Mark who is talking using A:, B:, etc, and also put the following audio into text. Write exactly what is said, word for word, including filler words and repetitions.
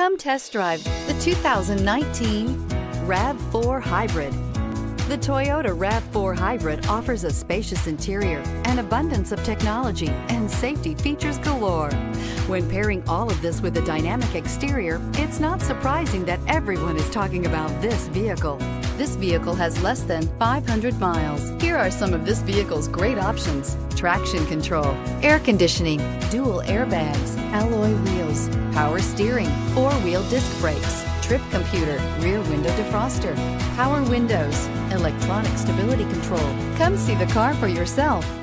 A: Come test drive the two thousand nineteen RAV four Hybrid. The Toyota RAV four Hybrid offers a spacious interior, an abundance of technology, and safety features galore. When pairing all of this with a dynamic exterior, it's not surprising that everyone is talking about this vehicle. This vehicle has less than five hundred miles. Here are some of this vehicle's great options: traction control, air conditioning, dual airbags, alloy wheels, power steering, four-wheel disc brakes, trip computer, rear window defroster, power windows, electronic stability control. Come see the car for yourself.